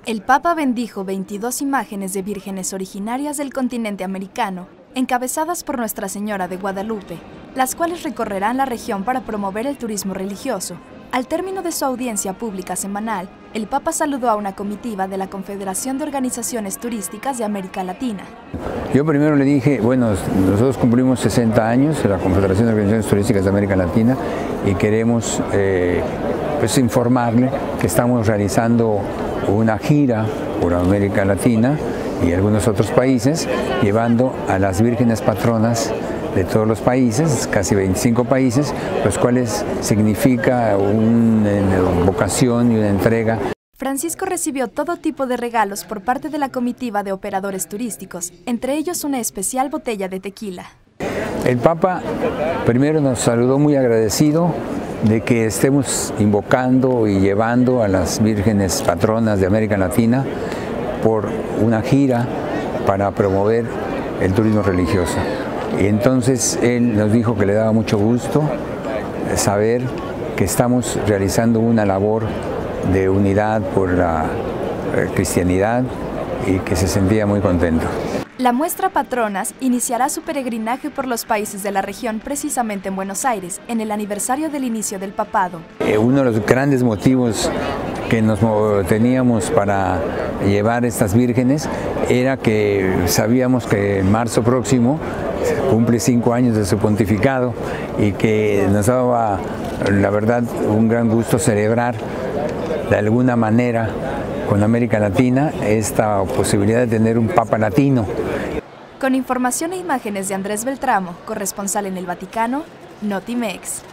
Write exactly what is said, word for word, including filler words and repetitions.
El Papa bendijo veintidós imágenes de vírgenes originarias del continente americano, encabezadas por Nuestra Señora de Guadalupe, las cuales recorrerán la región para promover el turismo religioso. Al término de su audiencia pública semanal, el Papa saludó a una comitiva de la Confederación de Organizaciones Turísticas de América Latina. Yo primero le dije, bueno, nosotros cumplimos sesenta años de la Confederación de Organizaciones Turísticas de América Latina y queremos eh, pues informarle que estamos realizando una gira por América Latina y algunos otros países, llevando a las vírgenes patronas de todos los países, casi veinticinco países, los cuales significa una vocación y una entrega. Francisco recibió todo tipo de regalos por parte de la comitiva de operadores turísticos, entre ellos una especial botella de tequila. El Papa primero nos saludó muy agradecido de que estemos invocando y llevando a las vírgenes patronas de América Latina por una gira para promover el turismo religioso. Y entonces él nos dijo que le daba mucho gusto saber que estamos realizando una labor de unidad por la cristianidad y que se sentía muy contento. La muestra Patronas iniciará su peregrinaje por los países de la región precisamente en Buenos Aires, en el aniversario del inicio del papado. Eh, uno de los grandes motivos que nos teníamos para llevar estas vírgenes era que sabíamos que en marzo próximo cumple cinco años de su pontificado y que nos daba, la verdad, un gran gusto celebrar de alguna manera con América Latina esta posibilidad de tener un Papa latino. Con información e imágenes de Andrés Beltramo, corresponsal en el Vaticano, Notimex.